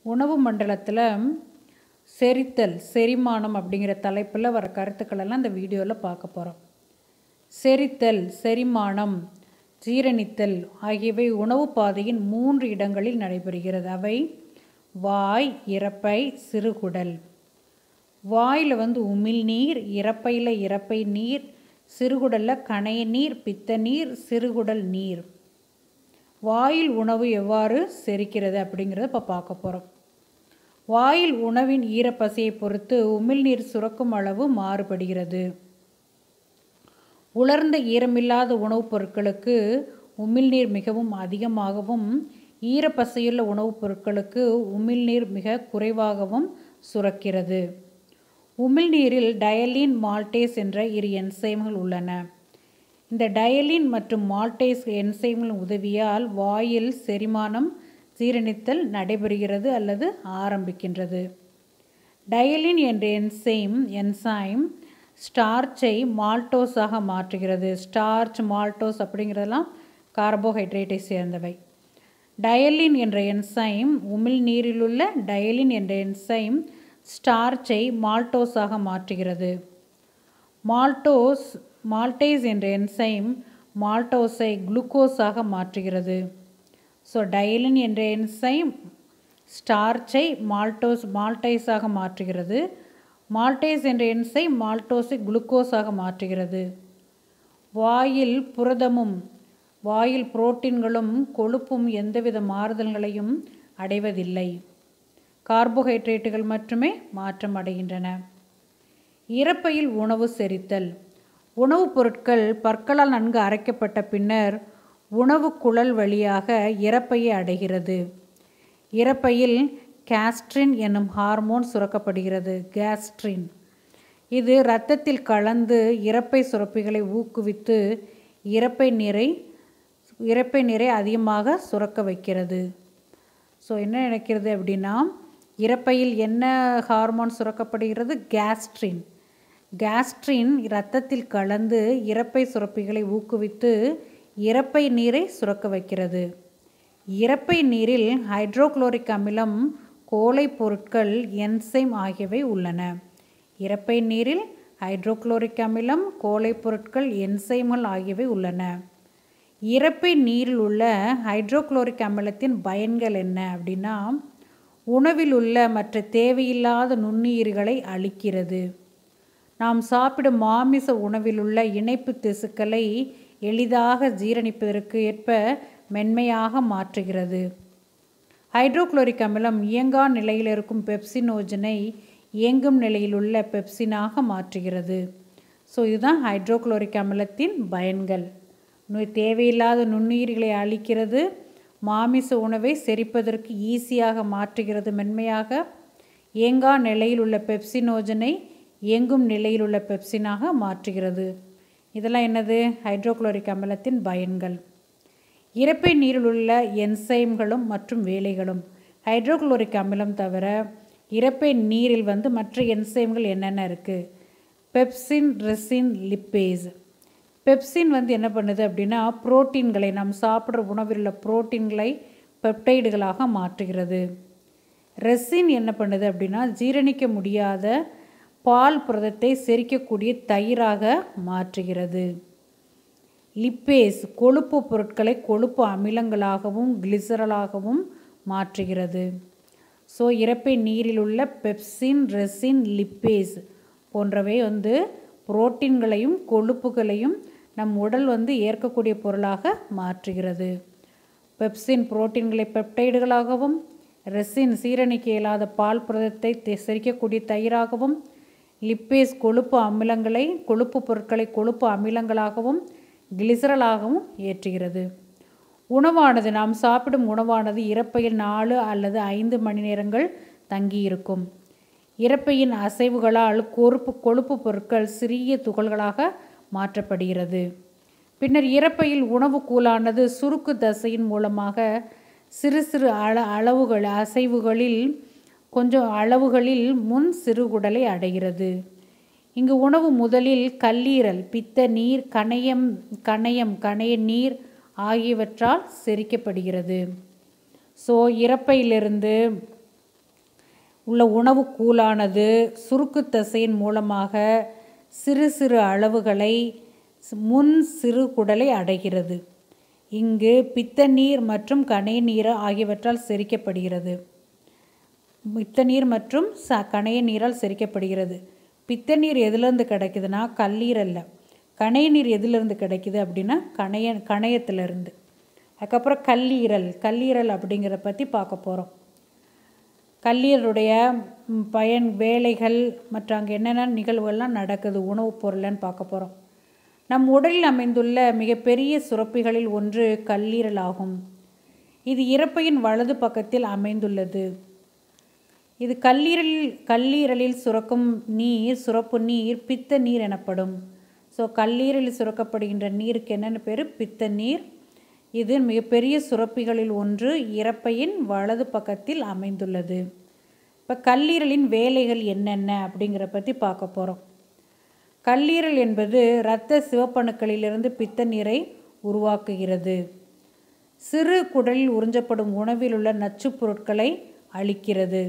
உணவு மண்டலத்தில் செரித்தல் செரிமானம் அப்படிங்கிற தலைப்பில் வர கருத்துக்களெல்லாம் இந்த வீடியோவில் பார்க்க போகிறோம். செரித்தல், செரிமானம், ஜீரணித்தல் ஆகியவை உணவு பாதையின் 3 இடங்களில் நடைபெறுகிறது. அவை வாய், இரைப்பை, சிறுகுடல். வாயில் உமிழ்நீர், இரைப்பையில் இரைப்பை நீர், சிறுகுடலில் கணைய நீர், பித்த நீர், சிறுகுடல் நீர். வாயில் உணவு எவ்வாறு செரிக்கிறது அப்படிங்கிறத இப்போ பார்க்க போகிறோம். வாயில் உணவின் ஈரப்பசையை பொறுத்து உமிழ்நீர் சுரக்கும் அளவு மாறுபடுகிறது. உலர்ந்த ஈரமில்லாத உணவுப் பொருட்களுக்கு உமிழ்நீர் மிகவும் அதிகமாகவும், ஈரப்பசையுள்ள உணவுப் பொருட்களுக்கு உமிழ்நீர் மிக குறைவாகவும் சுரக்கிறது. உமிழ்நீரில் டயலின், மால்டேஸ் என்ற 2 என்சைம்கள் உள்ளன. இந்த டயலின் மற்றும் மால்டேஸ் என்சைம்களின் உதவியால் வாயில் செரிமானம், ஜீரணித்தல் நடைபெறுகிறது அல்லது ஆரம்பிக்கின்றது. டயலின் என்ற என்சைம் ஸ்டார்ச்சை மால்டோஸாக மாற்றுகிறது. ஸ்டார்ச், மால்டோஸ் அப்படிங்கிறதெல்லாம் கார்போஹைட்ரேட்டை சேர்ந்தவை. டயலின் என்ற என்சைம் உமிழ்நீரிலுள்ள டயலின் என்ற என்சைம் ஸ்டார்ச்சை மால்டோஸாக மாற்றுகிறது. மால்டேஸ் என்ற என்சைம் மால்டோஸை குளுக்கோஸாக மாற்றுகிறது. ஸோ டயலின் என்ற என்சைம் ஸ்டார்ச்சை மால்டேஸாக மாற்றுகிறது. மால்டேஸ் என்ற என்சைம் மால்டோஸை குளுக்கோஸாக மாற்றுகிறது. வாயில் புரதமும் வாயில் புரோட்டீன்களும் கொழுப்பும் எந்தவித மாறுதல்களையும் அடைவதில்லை. கார்போஹைட்ரேட்டுகள் மட்டுமே மாற்றம் அடைகின்றன. இரைப்பையில் உணவு செரித்தல். உணவுப் பொருட்கள் பற்களால் நன்கு அரைக்கப்பட்ட பின்னர் உணவு குழல் வழியாக இரைப்பையை அடைகிறது. இரைப்பையில் கேஸ்ட்ரின் என்னும் ஹார்மோன் சுரக்கப்படுகிறது. கேஸ்ட்ரின் இது இரத்தத்தில் கலந்து இரைப்பை சுரப்பிகளை ஊக்குவித்து இரைப்பை நீரை அதிகமாக சுரக்க வைக்கிறது. ஸோ என்ன நடக்கிறது அப்படின்னா, இரைப்பையில் என்ன ஹார்மோன் சுரக்கப்படுகிறது? கேஸ்ட்ரின். கேஸ்ட்ரின் இரத்தத்தில் கலந்து இரைப்பை சுரப்பிகளை ஊக்குவித்து இரைப்பை நீரை சுரக்க வைக்கிறது. இரைப்பை நீரில் ஹைட்ரோகுளோரிக் அமிலம், கோழை பொருட்கள், என்சைம் ஆகியவை உள்ளன. இரைப்பை நீரில் ஹைட்ரோகுளோரிக் அமிலம், கோழை பொருட்கள், என்சைம்கள் ஆகியவை உள்ளன. இரைப்பை நீரில் உள்ள ஹைட்ரோகுளோரிக் அமிலத்தின் பயன்கள் என்ன அப்படின்னா, உணவில் உள்ள மற்ற தேவையில்லாத நுண்ணுயிர்களை அழிக்கிறது. நாம் சாப்பிடும் மாமிச உணவில் உள்ள இணைப்பு திசுக்களை எளிதாக ஜீரணிப்பதற்கு ஏற்ப மென்மையாக மாற்றுகிறது. ஹைட்ரோகுளோரிக் அமிலம் இயங்கா நிலையில் இருக்கும் பெப்சினோஜனை இயங்கும் நிலையில் உள்ள பெப்சினாக மாற்றுகிறது. ஸோ இதுதான் ஹைட்ரோகுளோரிக் அமிலத்தின் பயன்கள். தேவையில்லாத நுண்ணுயிர்களை அழிக்கிறது, மாமிச உணவை செரிப்பதற்கு ஈஸியாக மாற்றுகிறது, மென்மையாக, இயங்கா நிலையில் உள்ள பெப்சினோஜனை இயங்கும் நிலையில் உள்ள பெப்சினாக மாற்றுகிறது. இதெல்லாம் என்னது? ஹைட்ரோகுளோரிக் அமிலத்தின் பயன்கள். இரைப்பை நீரில் உள்ள என்சைம்களும் மற்றும் வேலைகளும். ஹைட்ரோகுளோரிக் அமிலம் தவிர இரைப்பை நீரில் மற்ற என்சைம்கள் என்னென்ன இருக்குது? Pepsin, resin, lipase. பெப்சின் என்ன பண்ணுது அப்படின்னா, புரோட்டீன்களை, நாம் சாப்பிட்ற உணவில் உள்ள புரோட்டீன்களை பெப்டைடுகளாக மாற்றுகிறது. ரெசின் என்ன பண்ணுது அப்படின்னா, ஜீரணிக்க முடியாத பால் புரதத்தை செரிக்கக்கூடிய தயிராக மாற்றுகிறது. லிப்பேஸ் கொழுப்பு பொருட்களை கொழுப்பு அமிலங்களாகவும் கிளிசரலாகவும் மாற்றுகிறது. ஸோ இரைப்பை நீரில் உள்ள பெப்சின், ரெசின், லிப்பேஸ் போன்றவை புரோட்டீன்களையும் கொழுப்புகளையும் நம் உடல் ஏற்கக்கூடிய பொருளாக மாற்றுகிறது. பெப்சின் புரோட்டீன்களை பெப்டைடுகளாகவும், ரெசின் சீரணிக்க இயலாத பால் புரதத்தை செரிக்கக்கூடிய தயிராகவும், லிப்பேஸ் கொழுப்பு அமிலங்களை, கொழுப்பு பொருட்களை கொழுப்பு அமிலங்களாகவும் கிளிசரலாகவும் ஏற்றுகிறது. உணவானது, நாம் சாப்பிடும் உணவானது இரைப்பையில் 4 அல்லது 5 மணி நேரங்கள் தங்கியிருக்கும். இரைப்பையின் அசைவுகளால் கொழுப்பு பொருட்கள் சிறிய துகள்களாக மாற்றப்படுகிறது. பின்னர் இரைப்பையில் உணவு கூழானது சுருக்கு தசையின் மூலமாக சிறு சிறு அளவுகளில் முன் சிறுகுடலை அடைகிறது. இங்கு உணவு முதலில் கல்லீரல், பித்த நீர், கணைய நீர் ஆகியவற்றால் செரிக்கப்படுகிறது. ஸோ இரைப்பையிலிருந்து உள்ள உணவு கூழானது சுருக்கு தசையின் மூலமாக சிறு சிறு அளவுகளை முன் சிறுகுடலை அடைகிறது. இங்கு பித்த நீர் மற்றும் கணைய நீர் ஆகியவற்றால் செரிக்கப்படுகிறது. பித்த நீர் மற்றும் கணைய நீரால் செரிக்கப்படுகிறது. பித்த நீர் எதுலேருந்து கிடைக்குதுன்னா கல்லீரல்ல. கணைய நீர் எதுலேருந்து கிடைக்குது அப்படின்னா கணையத்திலேருந்து. அதுக்கப்புறம் கல்லீரல் அப்படிங்கிறத பற்றி பார்க்க போகிறோம். கல்லீரலுடைய பயன், வேலைகள் மற்றும் அங்கே என்னென்ன நிகழ்வுகள்லாம் நடக்குது உணவுப் பொருள்னு பார்க்க போகிறோம். நம் உடலில் அமைந்துள்ள மிகப்பெரிய சுரப்பிகளில் ஒன்று கல்லீரல் ஆகும். இது இரைப்பையின் வலது பக்கத்தில் அமைந்துள்ளது. இது கல்லீரலில் சுரப்பு நீர் பித்த நீர் எனப்படும். ஸோ கல்லீரலில் சுரக்கப்படுகின்ற நீருக்கு என்னென்ன பேர்? பித்த நீர். இது மிகப்பெரிய சுரப்பிகளில் ஒன்று இரைப்பையின் வலது பக்கத்தில் அமைந்துள்ளது. இப்போ கல்லீரலின் வேலைகள் என்னென்ன அப்படிங்கிற பற்றி பார்க்க போகிறோம். கல்லீரல் என்பது இரத்த சிவப்பணுக்களிலிருந்து பித்த நீரை உருவாக்குகிறது. சிறு குடலில் உறிஞ்சப்படும் உணவில் உள்ள நச்சுப் பொருட்களை அழிக்கிறது.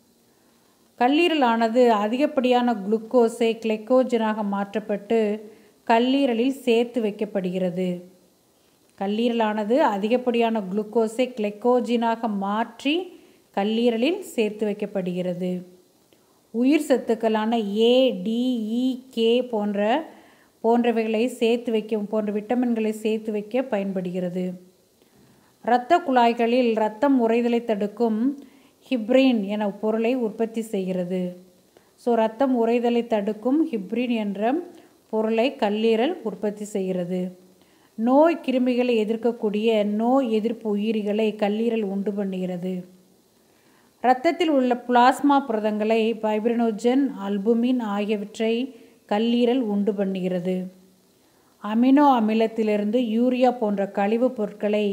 கல்லீரலானது அதிகப்படியான குளுக்கோஸை கிளைக்கோஜனாக மாற்றப்பட்டு கல்லீரலில் சேர்த்து வைக்கப்படுகிறது. கல்லீரலானது அதிகப்படியான குளுக்கோஸை கிளைக்கோஜனாக மாற்றி கல்லீரலில் சேர்த்து வைக்கப்படுகிறது. உயிர் சத்துக்களான A, D, E, K போன்றவைகளை போன்ற விட்டமின்களை சேர்த்து வைக்க பயன்படுகிறது. இரத்த குழாய்களில் இரத்தம் உறைதலை தடுக்கும் ஹிப்ரின் என பொருளை உற்பத்தி செய்கிறது. ஸோ இரத்தம் உறைதலை தடுக்கும் ஹிப்ரின் என்ற பொருளை கல்லீரல் உற்பத்தி செய்கிறது. நோய் கிருமிகளை எதிர்க்கக்கூடிய நோய் எதிர்ப்பு உயிரிகளை கல்லீரல் உண்டு பண்ணுகிறது. இரத்தத்தில் உள்ள பிளாஸ்மா புரதங்களை ஃபைப்ரினோஜன், அல்புமின் ஆகியவற்றை கல்லீரல் உண்டு பண்ணுகிறது. அமினோ அமிலத்திலிருந்து யூரியா போன்ற கழிவுப் பொருட்களை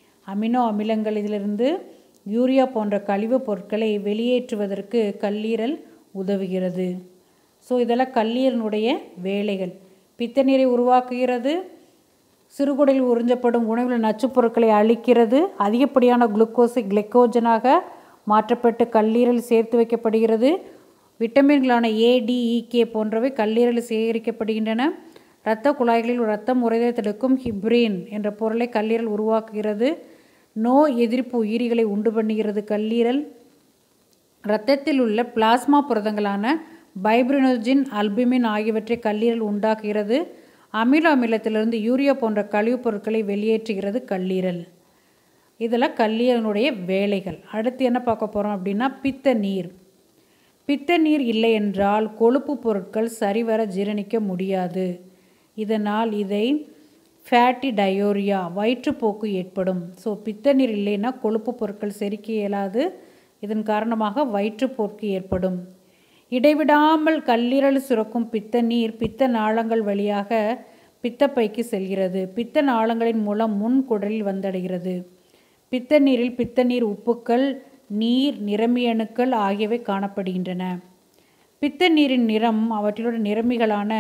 வெளியேற்றுவதற்கு கல்லீரல் உதவுகிறது. ஸோ இதெல்லாம் கல்லீரலுடைய வேலைகள். பித்த நீரை உருவாக்குகிறது, சிறுகுடலில் உறிஞ்சப்படும் உணவில் நச்சுப் பொருட்களை அழிக்கிறது, அதிகப்படியான குளுக்கோஸை கிளைக்கோஜனாக மாற்றப்பட்டு கல்லீரல் சேர்த்து வைக்கப்படுகிறது, விட்டமின்களான A, D, E, K போன்றவை கல்லீரலில் சேகரிக்கப்படுகின்றன, இரத்த குழாய்களில் இரத்தம் உறைதலை தடுக்கும் ஹிப்ரின் என்ற பொருளை கல்லீரல் உருவாக்குகிறது, நோய் எதிர்ப்பு உயிரிகளை உண்டு பண்ணுகிறது கல்லீரல், இரத்தத்தில் உள்ள பிளாஸ்மா புரதங்களான ஃபைப்ரினோஜன், அல்புமின் ஆகியவற்றை கல்லீரல் உண்டாக்குகிறது, அமினோ அமிலத்திலிருந்து யூரியா போன்ற கழிவுப் பொருட்களை வெளியேற்றுகிறது கல்லீரல். இதெல்லாம் கல்லீரலுடைய வேலைகள். அடுத்து என்ன பார்க்க போகிறோம் அப்படின்னா பித்த நீர். பித்த நீர் இல்லை என்றால் கொழுப்பு பொருட்கள் சரிவர ஜீரணிக்க முடியாது. இதனால் இதை ஃபேட்டி டயோரியா வயிற்றுப்போக்கு ஏற்படும். ஸோ பித்த நீர் இல்லைன்னா கொழுப்பு பொருட்கள் செரிக்க இயலாது. இதன் காரணமாக வயிற்றுப்போக்கு ஏற்படும். இடைவிடாமல் கல்லீரல் சுரக்கும் பித்த நீர் பித்த நாளங்கள் வழியாக பித்தப்பைக்கு செல்கிறது. பித்த நாளங்களின் மூலம் முன்குடலில் வந்தடைகிறது. பித்த நீரில் பித்த நீர் உப்புக்கள், நீர், நிறமியணுக்கள் ஆகியவை காணப்படுகின்றன. பித்த நீரின் நிறம் அவற்றிலுள்ள நிறமிகளான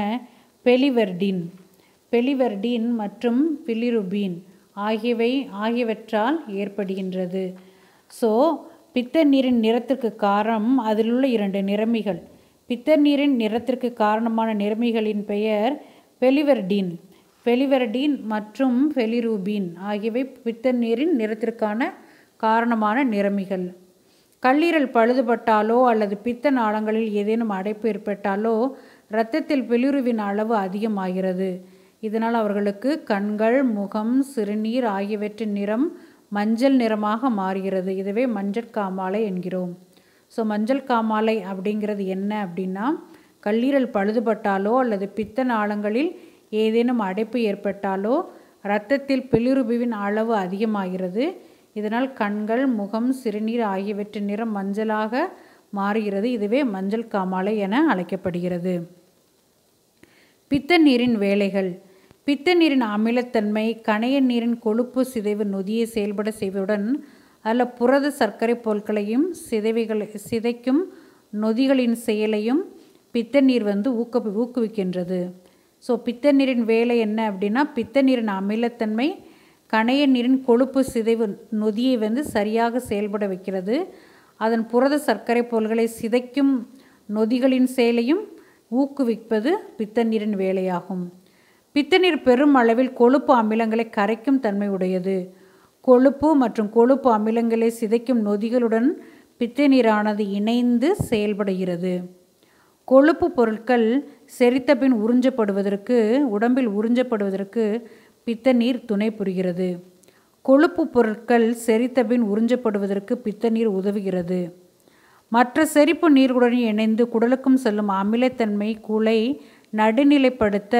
பெலிவர்டின் மற்றும் பிலிருபின் ஆகியவற்றால் ஏற்படுகின்றது. ஸோ பித்த நீரின் நிறத்திற்கு காரணம் அதிலுள்ள 2 நிறமிகள். பித்த நீரின் நிறத்திற்கு காரணமான நிறமிகளின் பெயர் பெலிவர்டின் மற்றும் பிலிருபின் ஆகியவை பித்த நீரின் நிறத்திற்கான காரணமான நிறமிகள். கல்லீரல் பழுதுபட்டாலோ அல்லது பித்த நாளங்களில் ஏதேனும் அடைப்பு ஏற்பட்டாலோ இரத்தத்தில் பிலிருபின் அளவு அதிகமாகிறது. இதனால் அவர்களுக்கு கண்கள், முகம், சிறுநீர் ஆகியவற்றின் நிறம் மஞ்சள் நிறமாக மாறுகிறது. இதுவே மஞ்சள் காமாலை என்கிறோம். ஸோ மஞ்சள் காமாலை அப்படிங்கிறது என்ன அப்படின்னா, கல்லீரல் பழுதுபட்டாலோ அல்லது பித்த நாளங்களில் ஏதேனும் அடைப்பு ஏற்பட்டாலோ இரத்தத்தில் பிலிருபின் அளவு அதிகமாகிறது. இதனால் கண்கள், முகம், சிறுநீர் ஆகியவற்றின் நிறம் மஞ்சளாக மாறுகிறது. இதுவே மஞ்சள் காமாலை என அழைக்கப்படுகிறது. பித்த நீரின் வேலைகள். பித்த நீரின் அமிலத்தன்மை கணைய நீரின் கொழுப்பு சிதைவு நொதியை செயல்பட செய்வதுடன் அதில் புரத சர்க்கரை பொருட்களையும் சிதைக்கும் நொதிகளின் செயலையும் பித்த நீர் ஊக்குவிக்கின்றது. ஸோ பித்த நீரின் வேலை என்ன அப்படின்னா, பித்த நீரின் அமிலத்தன்மை கணைய நீரின் கொழுப்பு சிதைவு நொதியை சரியாக செயல்பட வைக்கிறது. அதன் புரத சர்க்கரை பொருள்களை சிதைக்கும் நொதிகளின் செயலையும் ஊக்குவிப்பது பித்தநீரின் வேலையாகும். பித்தநீர் பெரும் அளவில் கொழுப்பு அமிலங்களை கரைக்கும் தன்மை உடையது. கொழுப்பு மற்றும் கொழுப்பு அமிலங்களை சிதைக்கும் நொதிகளுடன் பித்தநீரானது இணைந்து செயல்படுகிறது. கொழுப்பு பொருட்கள் செரித்தபின் உடம்பில் உறிஞ்சப்படுவதற்கு பித்தநீர் துணை புரிகிறது. கொழுப்பு பொருட்கள் செரித்தபின் உறிஞ்சப்படுவதற்கு பித்தநீர் உதவுகிறது. மற்ற செரிப்பு நீர்களுடன் இணைந்து குடலுக்கும் செல்லும் அமிலத்தன்மை கூளை நடுநிலைப்படுத்த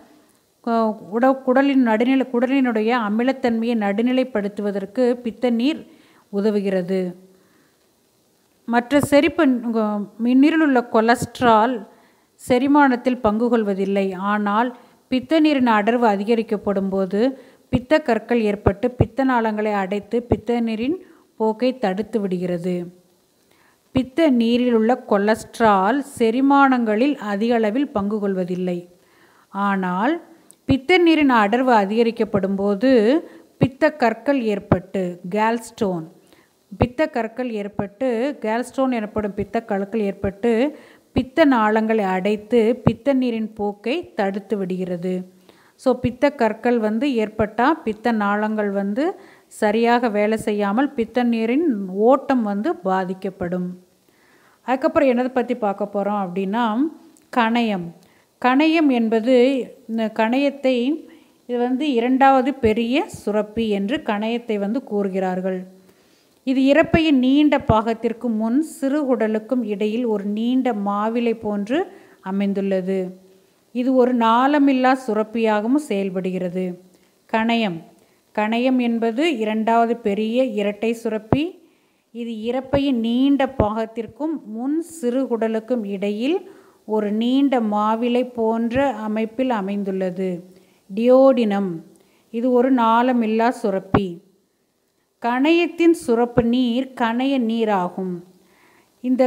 குடலினுடைய அமிலத்தன்மையை நடுநிலைப்படுத்துவதற்கு பித்தநீர் உதவுகிறது. மற்ற செரிப்பு நீரில் உள்ள கொலஸ்ட்ரால் செரிமானத்தில் பங்கு கொள்வதில்லை. ஆனால் பித்தநீரின் அடர்வு அதிகரிக்கப்படும் போது பித்த கற்கள் ஏற்பட்டு பித்த நாளங்களை அடைத்து பித்தநீரின் போக்கை தடுத்து விடுகிறது. பித்த நீரில் உள்ள கொலஸ்ட்ரால் செரிமானங்களில் அதிக அளவில் பங்கு கொள்வதில்லை. ஆனால் பித்த நீரின் அடர்வு அதிகரிக்கப்படும் போது பித்த கற்கள் ஏற்பட்டு கேல்ஸ்டோன் எனப்படும் பித்த கற்கள் ஏற்பட்டு பித்த நாளங்களை அடைத்து பித்த நீரின் போக்கை தடுத்து விடுகிறது. ஸோ பித்த கற்கள் ஏற்பட்டால் பித்த நாளங்கள் சரியாக வேலை செய்யாமல் பித்த நீரின் ஓட்டம் பாதிக்கப்படும். அதுக்கப்புறம் என்னதை பற்றி பார்க்க போகிறோம் அப்படின்னா கணையம் என்பது இந்த கணையத்தை இது இரண்டாவது பெரிய சுரப்பி என்று கணையத்தை கூறுகிறார்கள். இது இரைப்பையின் நீண்ட பாகத்திற்கு முன் சிறுகுடலுக்கும் இடையில் ஒரு நீண்ட மாவிலை போன்று அமைந்துள்ளது. இது ஒரு நாளமில்லா சுரப்பியாகவும் செயல்படுகிறது. கணையம் என்பது இரண்டாவது பெரிய இரட்டை சுரப்பி. இது இரைப்பையின் நீண்ட பாகத்திற்கும் முன் சிறுகுடலுக்கும் இடையில் ஒரு நீண்ட மாவிலை போன்ற அமைப்பில் அமைந்துள்ளது. டியோடினம் இது ஒரு நாளமில்லா சுரப்பி. கணையத்தின் சுரப்பு நீர் கணைய நீராகும். இந்த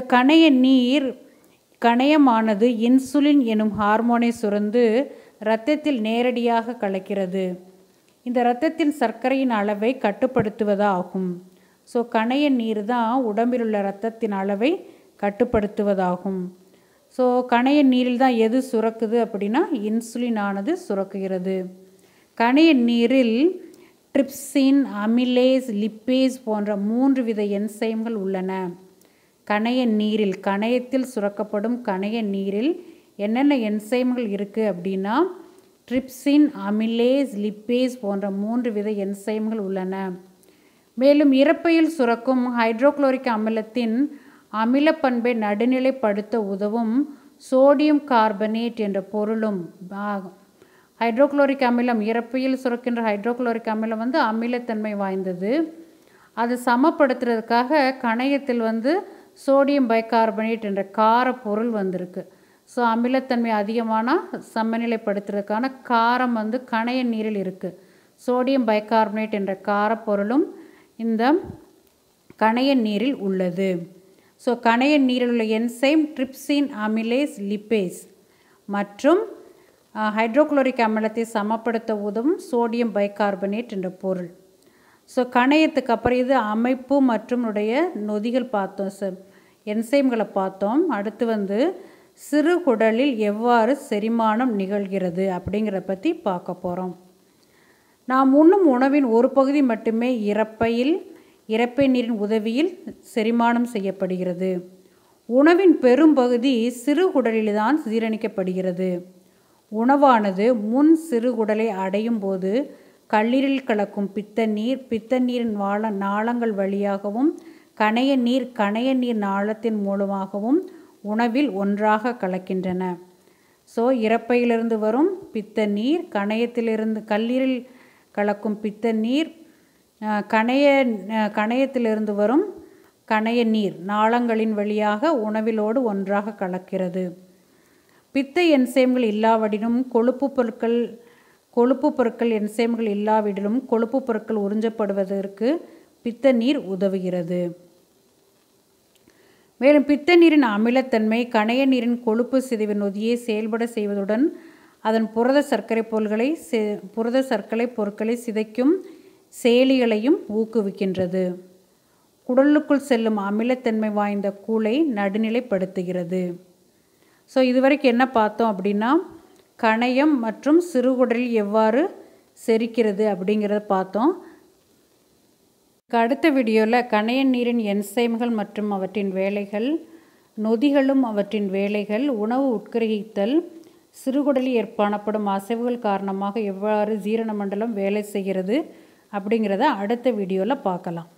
கணையமானது இன்சுலின் எனும் ஹார்மோனை சுரந்து இரத்தத்தில் நேரடியாக கலக்கிறது. இந்த இரத்தத்தின் சர்க்கரையின் அளவை கட்டுப்படுத்துவதாகும். ஸோ கணைய நீர் தான் உடம்பில் உள்ள இரத்தத்தின் அளவை கட்டுப்படுத்துவதாகும். ஸோ கணைய நீரில் தான் எது சுரக்குது அப்படின்னா இன்சுலின் ஆனது சுரக்குகிறது. கணைய நீரில் ட்ரிப்சின், அமிலேஸ், லிப்பேஸ் போன்ற 3 வித என்சைம்கள் உள்ளன. கணையத்தில் சுரக்கப்படும் கணைய நீரில் என்னென்ன என்சைம்கள் இருக்குது அப்படின்னா ட்ரிப்சின், அமிலேஸ், லிப்பேஸ் போன்ற 3 வித என்சைம்கள் உள்ளன. மேலும் இரைப்பையில் சுரக்கும் ஹைட்ரோகுளோரிக் அமிலத்தின் அமிலப்பண்பை நடுநிலைப்படுத்த உதவும் சோடியம் கார்பனேட் என்ற பொருளும் ஹைட்ரோகுளோரிக் அமிலம் இரைப்பையில் சுரக்கின்ற ஹைட்ரோகுளோரிக் அமிலம் அமிலத்தன்மை வாய்ந்தது. அது சமப்படுத்துறதுக்காக கணையத்தில் சோடியம் பைகார்பனேட் என்ற கார பொருள் வந்திருக்கு. ஸோ அமிலத்தன்மை அதிகமான சமநிலைப்படுத்துறதுக்கான காரம் கணைய நீரில் இருக்குது. சோடியம் பைகார்பனேட் என்ற கார பொருளும் இந்த கணைய நீரில் உள்ளது. ஸோ கணைய நீரில் உள்ள என்சைம் ட்ரிப்சின், அமிலேஸ், லிப்பேஸ் மற்றும் ஹைட்ரோகுளோரிக் அமிலத்தை சமப்படுத்த உதவும் சோடியம் பைகார்பனேட் என்ற பொருள். ஸோ கணையத்துக்கு அப்புறம் இது அமைப்பு மற்றும் நொதிகள் பார்த்தோம், என்சைம்களை பார்த்தோம். அடுத்து சிறுகுடலில் எவ்வாறு செரிமானம் நிகழ்கிறது அப்படிங்கிறத பற்றி பார்க்க போகிறோம். நாம் உண்ணும் உணவின் ஒரு பகுதி மட்டுமே இரைப்பை நீரின் உதவியில் செரிமானம் செய்யப்படுகிறது. உணவின் பெரும்பகுதி சிறுகுடலில்தான் ஜீரணிக்கப்படுகிறது. உணவானது முன் சிறுகுடலை அடையும் போது கல்லீரலில் கலக்கும் பித்தநீரின் நாளங்கள் வழியாகவும் கணைய நீர் நாளத்தின் மூலமாகவும் உணவில் ஒன்றாக கலக்கின்றன. ஸோ இரைப்பையிலிருந்து வரும் பித்தநீர், கல்லீரலில் கலக்கும் பித்தநீர், கணையத்திலிருந்து வரும் கணைய நீர் நாளங்களின் வழியாக உணவிலோடு ஒன்றாக கலக்கிறது. பித்த என்சைம்கள் இல்லாவிடினும் கொழுப்பு பொருட்கள் என்சைம்கள் இல்லாவிடிலும் கொழுப்பு பொருட்கள் உறிஞ்சப்படுவதற்கு பித்த நீர் உதவுகிறது. மேலும் பித்த நீரின் அமிலத்தன்மை கணைய நீரின் கொழுப்பு சிதைவு நொதியை செயல்பட செய்வதுடன் அதன் புரத சர்க்கரை பொருட்களை சிதைக்கும் செயலிகளையும் ஊக்குவிக்கின்றது. குடலுக்குள் செல்லும் அமிலத்தன்மை வாய்ந்த கூழை நடுநிலைப்படுத்துகிறது. ஸோ இதுவரைக்கும் என்ன பார்த்தோம் அப்படின்னா, கணையம் மற்றும் சிறுகுடலில் எவ்வாறு செரிக்கிறது அப்படிங்கிறத பார்த்தோம். அடுத்த வீடியோவில் கணைய நீரின் என்சைம்கள் மற்றும் அவற்றின் வேலைகள், நொதிகளும் அவற்றின் வேலைகள், உணவு உட்கிரகித்தல், சிறுகுடலில் காணப்படும் அசைவுகள் காரணமாக எவ்வாறு ஜீரண மண்டலம் வேலை செய்கிறது அப்படிங்கிறத அடுத்த வீடியோவில் பார்க்கலாம்.